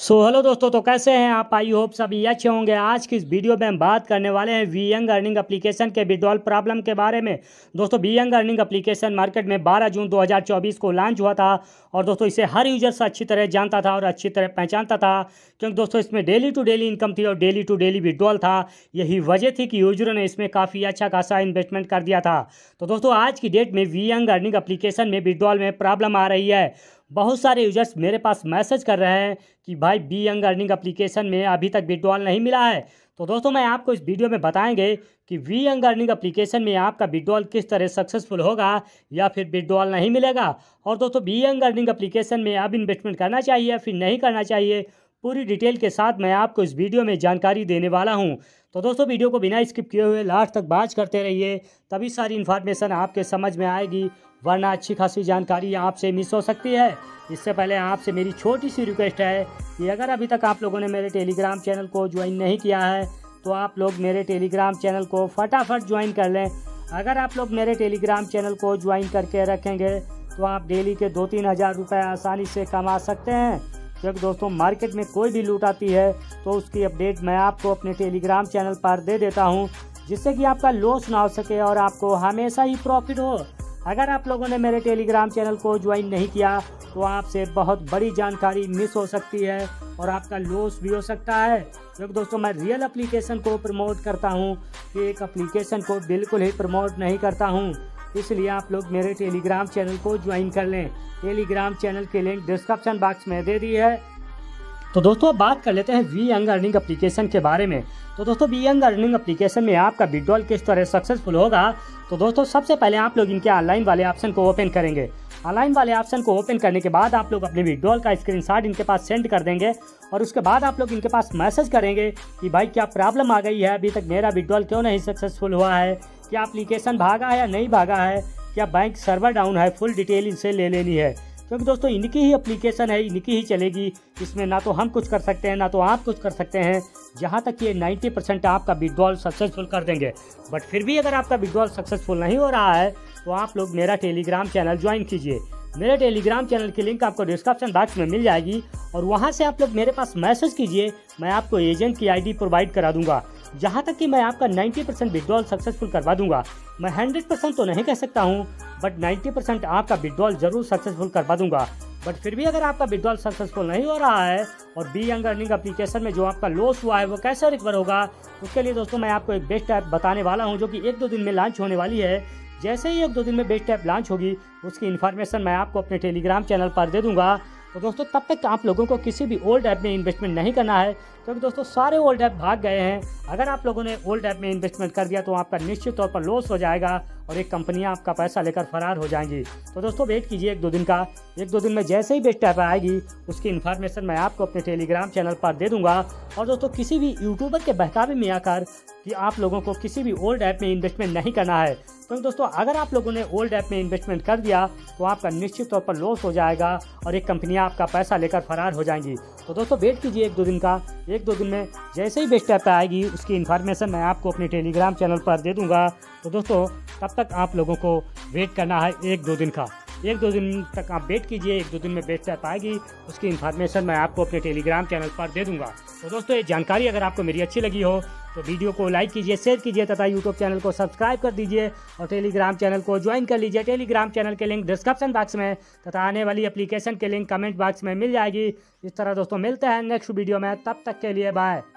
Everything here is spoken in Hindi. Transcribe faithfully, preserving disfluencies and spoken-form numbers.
सो हेलो दोस्तों, तो कैसे हैं आप? आई होप सभी अच्छे होंगे। आज की इस वीडियो में हम बात करने वाले हैं वीयंग अर्निंग एप्लीकेशन के विड्रॉल प्रॉब्लम के बारे में। दोस्तों, वीयंग अर्निंग एप्लीकेशन मार्केट में बारह जून दो हज़ार चौबीस को लॉन्च हुआ था और दोस्तों इसे हर यूजर्स अच्छी तरह जानता था और अच्छी तरह पहचानता था, क्योंकि दोस्तों इसमें डेली टू डेली इनकम थी और डेली टू डेली विड्रॉल था। यही वजह थी कि यूजरों ने इसमें काफ़ी अच्छा खासा इन्वेस्टमेंट कर दिया था। तो दोस्तों आज की डेट में वीयंग अर्निंग एप्लीकेशन में विड्रॉल में प्रॉब्लम आ रही है। बहुत सारे यूजर्स मेरे पास मैसेज कर रहे हैं कि भाई वीयंग अर्निंग एप्लीकेशन में अभी तक विड्रॉल नहीं मिला है। तो दोस्तों मैं आपको इस वीडियो में बताएंगे कि वीयंग अर्निंग एप्लीकेशन में आपका विड्रॉल किस तरह सक्सेसफुल होगा या फिर विड्रॉल नहीं मिलेगा। और दोस्तों वीयंग अर्निंग एप्लीकेशन में अब इन्वेस्टमेंट करना चाहिए या फिर नहीं करना चाहिए, पूरी डिटेल के साथ मैं आपको इस वीडियो में जानकारी देने वाला हूं। तो दोस्तों वीडियो को बिना स्किप किए हुए लास्ट तक वॉच करते रहिए, तभी सारी इन्फॉर्मेशन आपके समझ में आएगी, वरना अच्छी खासी जानकारी आपसे मिस हो सकती है। इससे पहले आपसे मेरी छोटी सी रिक्वेस्ट है कि अगर अभी तक आप लोगों ने मेरे टेलीग्राम चैनल को ज्वाइन नहीं किया है तो आप लोग मेरे टेलीग्राम चैनल को फटाफट ज्वाइन कर लें। अगर आप लोग मेरे टेलीग्राम चैनल को ज्वाइन करके रखेंगे तो आप डेली के दो तीन हज़ार रुपये आसानी से कमा सकते हैं, क्योंकि दोस्तों मार्केट में कोई भी लूट आती है तो उसकी अपडेट मैं आपको अपने टेलीग्राम चैनल पर दे देता हूं, जिससे कि आपका लॉस ना हो सके और आपको हमेशा ही प्रॉफिट हो। अगर आप लोगों ने मेरे टेलीग्राम चैनल को ज्वाइन नहीं किया तो आपसे बहुत बड़ी जानकारी मिस हो सकती है और आपका लॉस भी हो सकता है, क्योंकि दोस्तों मैं रियल एप्लीकेशन को प्रमोट करता हूं, एक एप्लीकेशन को बिल्कुल ही प्रमोट नहीं करता हूं। इसलिए आप लोग मेरे टेलीग्राम चैनल को ज्वाइन कर लें। टेलीग्राम चैनल की लिंक डिस्क्रिप्शन बॉक्स में दे दी है। तो दोस्तों अब बात कर लेते हैं वीयंग अर्निंग एप्लीकेशन के बारे में। तो दोस्तों वीयंग अर्निंग एप्लीकेशन में आपका विड्रॉल किस तरह सक्सेसफुल होगा। तो दोस्तों सबसे पहले आप लोग इनके ऑनलाइन वाले ऑप्शन को ओपन करेंगे। ऑनलाइन वाले ऑप्शन को ओपन करने के बाद आप लोग अपने विड्रॉल का स्क्रीनशॉट इनके पास सेंड कर देंगे और उसके बाद आप लोग इनके पास मैसेज करेंगे कि भाई क्या प्रॉब्लम आ गई है, अभी तक मेरा विड्रॉल क्यों नहीं सक्सेसफुल हुआ है, क्या एप्लीकेशन भागा है या नहीं भागा है, क्या बैंक सर्वर डाउन है, फुल डिटेल इनसे ले लेनी है, क्योंकि दोस्तों इनकी ही एप्लीकेशन है, इनकी ही चलेगी। इसमें ना तो हम कुछ कर सकते हैं ना तो आप कुछ कर सकते हैं। जहां तक ये नब्बे परसेंट आपका विड्रॉल सक्सेसफुल कर देंगे। बट फिर भी अगर आपका विड्रॉल सक्सेसफुल नहीं हो रहा है तो आप लोग मेरा टेलीग्राम चैनल ज्वाइन कीजिए। मेरे टेलीग्राम चैनल की लिंक आपको डिस्क्रिप्शन बॉक्स में मिल जाएगी और वहां से आप लोग मेरे पास मैसेज कीजिए, मैं आपको एजेंट की आईडी प्रोवाइड करा दूंगा। जहां तक कि मैं आपका नब्बे परसेंट विड्रॉल सक्सेसफुल करवा दूंगा। मैं सौ परसेंट तो नहीं कह सकता हूं, बट नब्बे परसेंट आपका विड्रॉल जरूर सक्सेसफुल करवा दूंगा। बट फिर भी अगर आपका विड्रॉल सक्सेसफुल नहीं हो रहा है और वीयंग अर्निंग एप्लीकेशन में जो आपका लॉस हुआ है वो कैसे रिकवर होगा, उसके लिए दोस्तों मैं आपको एक बेस्ट ऐप बताने वाला हूं, जो कि एक दो दिन में लॉन्च होने वाली है। जैसे ही एक दो दिन में बेस्ट ऐप लॉन्च होगी उसकी इन्फॉर्मेशन मैं आपको अपने टेलीग्राम चैनल पर दे दूंगा। तो दोस्तों तब तक आप लोगों को किसी भी ओल्ड ऐप में इन्वेस्टमेंट नहीं करना है, क्योंकि दोस्तों सारे ओल्ड ऐप भाग गए हैं। अगर आप लोगों ने ओल्ड ऐप में इन्वेस्टमेंट कर दिया तो आपका निश्चित तौर पर लॉस हो जाएगा और एक कंपनियां आपका पैसा लेकर फरार हो जाएंगी। तो दोस्तों वेट कीजिए एक दो दिन का। एक दो दिन में जैसे ही बेस्ट ऐप आएगी उसकी इन्फॉर्मेशन मैं आपको अपने टेलीग्राम चैनल पर दे दूंगा। और दोस्तों किसी भी यूट्यूबर के बहकावे में आकर कि आप लोगों को किसी भी ओल्ड ऐप में इन्वेस्टमेंट नहीं करना है, क्योंकि दोस्तों अगर आप लोगों ने ओल्ड ऐप में इन्वेस्टमेंट कर दिया तो आपका निश्चित तौर पर लॉस हो जाएगा और एक कंपनियां आपका पैसा लेकर फरार हो जाएंगी। तो दोस्तों वेट कीजिए एक दो दिन का। एक दो दिन में जैसे ही बेस्ट ऐप आएगी उसकी इन्फॉर्मेशन मैं आपको अपने टेलीग्राम चैनल पर दे दूंगा। तो दोस्तों तब तक आप लोगों को वेट करना है एक दो दिन का। एक दो दिन तक आप वेट कीजिए, एक दो दिन में बेस्ट ऐप आएगी उसकी इन्फॉर्मेशन मैं आपको अपने टेलीग्राम चैनल पर दे दूंगा। तो दोस्तों ये जानकारी अगर आपको मेरी अच्छी लगी हो तो वीडियो को लाइक कीजिए, शेयर कीजिए तथा यूट्यूब चैनल को सब्सक्राइब कर दीजिए और टेलीग्राम चैनल को ज्वाइन कर लीजिए। टेलीग्राम चैनल के लिंक डिस्क्रिप्शन बॉक्स में तथा आने वाली एप्लीकेशन के लिंक कमेंट बॉक्स में मिल जाएगी। इस तरह दोस्तों मिलते हैं नेक्स्ट वीडियो में, तब तक के लिए बाय।